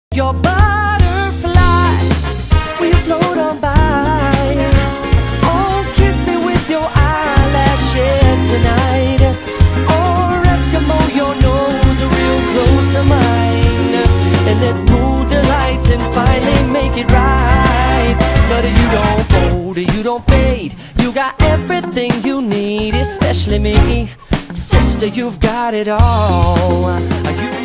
Your butterfly, will you float on by? Oh, kiss me with your eyelashes tonight. Or Eskimo, your nose real close to mine. And let's move the lights and finally make it right. But you don't fold, you don't fade. You got everything you need, especially me. Sister, you've got it all.